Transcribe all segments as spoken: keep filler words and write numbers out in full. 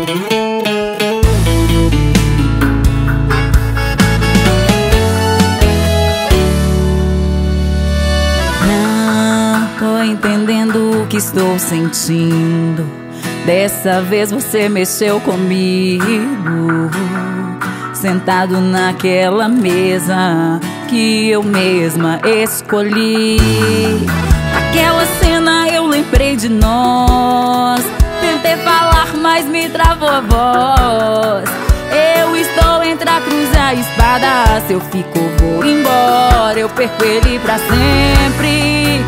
Não tô entendendo o que estou sentindo. Dessa vez você mexeu comigo, sentado naquela mesa que eu mesma escolhi. Aquela cena eu lembrei de nós. Tentei falar, mas me travou a voz. Eu estou entre a cruz e a espada. Se eu fico ou vou embora, eu perco ele pra sempre.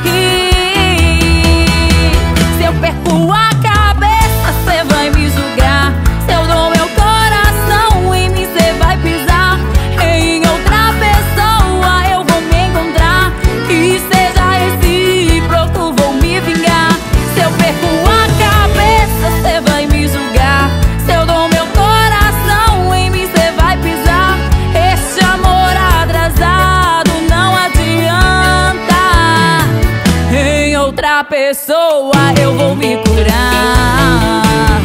E se eu perco a cabeça, cê vai me julgar. Se eu dou meu coração, em mim cê vai pisar. Em outra pessoa eu vou me encontrar. E seja recíproco, vou me vingar. Se eu perco a cabeça, cê vai me julgar. Se eu dou meu coração, em mim cê vai pisar. Esse amor atrasado não adianta. Em outra pessoa eu vou me curar.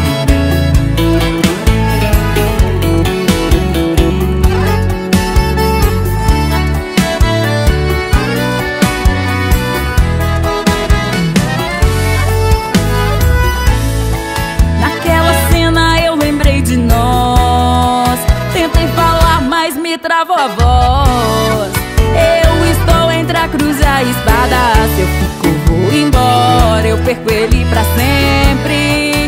Naquela cena eu lembrei de nós. Tentei falar, mas me travou a voz. Eu estou entre a cruz e a espada. Se eu fico, vou embora, eu perco ele pra sempre.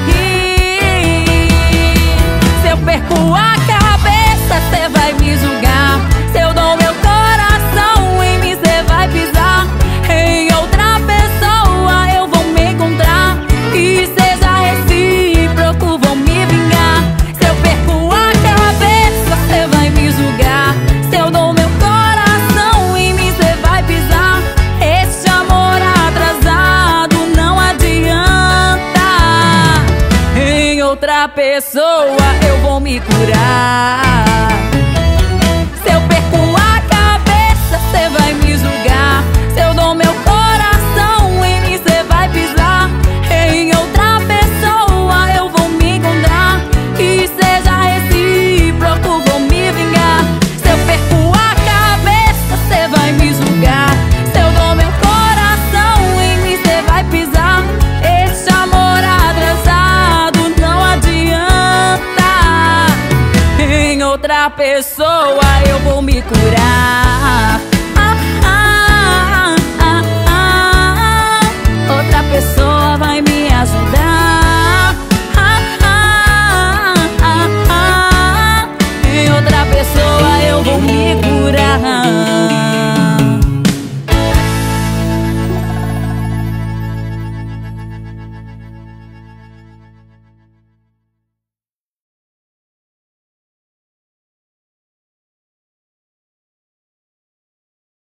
E se eu perco a cabeça, cê vai me julgar. Se eu dou meu coração, em mim cê vai pisar. Em outra pessoa eu vou me encontrar. E seja recíproco, vou me vingar. Se eu perco a cabeça, cê vai me julgar. Se eu dou meu coração, em mim cê vai pisar. Esse amor atrasado não adianta. Em outra pessoa eu vou me curar. Se eu perco a cabeça, cê vai me julgar. Se eu dou meu coração, em mim cê vai pisar. Em outra pessoa eu vou me encontrar. E seja recíproco, vou me vingar. Se eu perco a cabeça, cê vai me julgar. Se eu dou meu coração, em mim cê vai pisar. Esse amor atrasado não adianta. Em outra pessoa eu vou me curar.